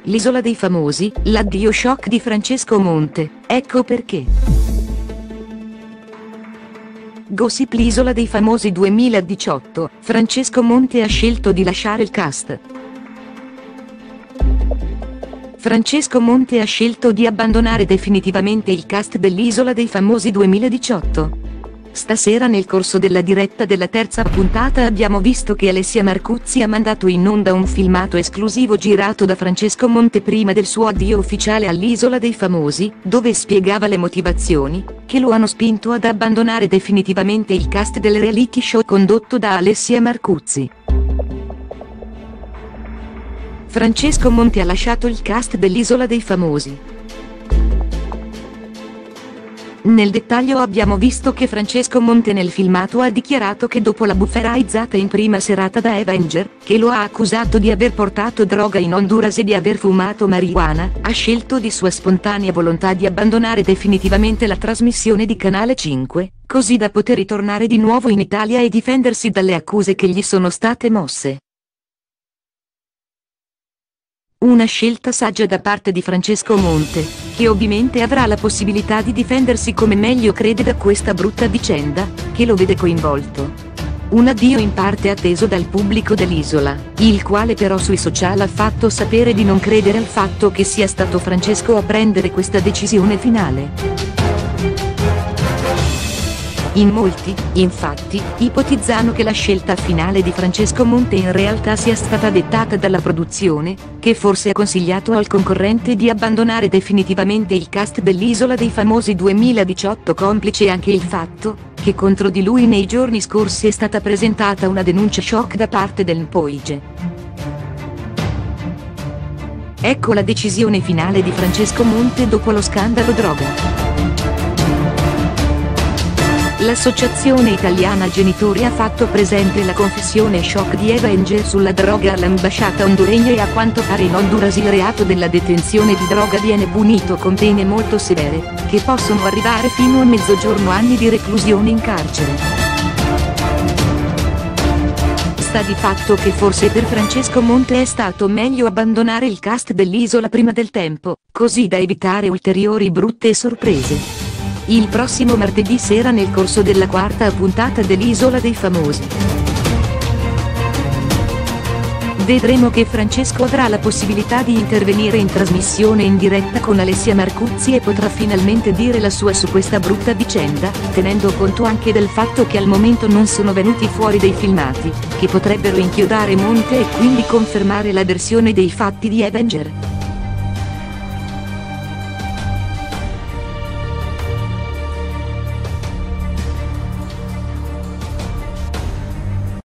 L'isola dei famosi, l'addio shock di Francesco Monte, ecco perché. Gossip L'isola dei famosi 2018, Francesco Monte ha scelto di lasciare il cast. Francesco Monte ha scelto di abbandonare definitivamente il cast dell'Isola dei famosi 2018. Stasera nel corso della diretta della terza puntata abbiamo visto che Alessia Marcuzzi ha mandato in onda un filmato esclusivo girato da Francesco Monte prima del suo addio ufficiale all'Isola dei famosi, dove spiegava le motivazioni che lo hanno spinto ad abbandonare definitivamente il cast del reality show condotto da Alessia Marcuzzi. Francesco Monte ha lasciato il cast dell'Isola dei famosi. Nel dettaglio abbiamo visto che Francesco Monte nel filmato ha dichiarato che dopo la bufferaizzata in prima serata da Avenger, che lo ha accusato di aver portato droga in Honduras e di aver fumato marijuana, ha scelto di sua spontanea volontà di abbandonare definitivamente la trasmissione di Canale 5, così da poter ritornare di nuovo in Italia e difendersi dalle accuse che gli sono state mosse. Una scelta saggia da parte di Francesco Monte, che ovviamente avrà la possibilità di difendersi come meglio crede da questa brutta vicenda, che lo vede coinvolto. Un addio in parte atteso dal pubblico dell'isola, il quale però sui social ha fatto sapere di non credere al fatto che sia stato Francesco a prendere questa decisione finale. In molti, infatti, ipotizzano che la scelta finale di Francesco Monte in realtà sia stata dettata dalla produzione, che forse ha consigliato al concorrente di abbandonare definitivamente il cast dell'Isola dei famosi 2018, complice anche il fatto che contro di lui nei giorni scorsi è stata presentata una denuncia shock da parte del Poige. Ecco la decisione finale di Francesco Monte dopo lo scandalo droga. L'Associazione Italiana Genitori ha fatto presente la confessione shock di Avenger sulla droga all'ambasciata honduregna e a quanto pare in Honduras il reato della detenzione di droga viene punito con pene molto severe, che possono arrivare fino a mezzogiorno anni di reclusione in carcere. Sta di fatto che forse per Francesco Monte è stato meglio abbandonare il cast dell'Isola prima del tempo, così da evitare ulteriori brutte sorprese. Il prossimo martedì sera nel corso della quarta puntata dell'Isola dei famosi. Vedremo che Francesco avrà la possibilità di intervenire in trasmissione in diretta con Alessia Marcuzzi e potrà finalmente dire la sua su questa brutta vicenda, tenendo conto anche del fatto che al momento non sono venuti fuori dei filmati, che potrebbero inchiodare Monte e quindi confermare la versione dei fatti di Avenger.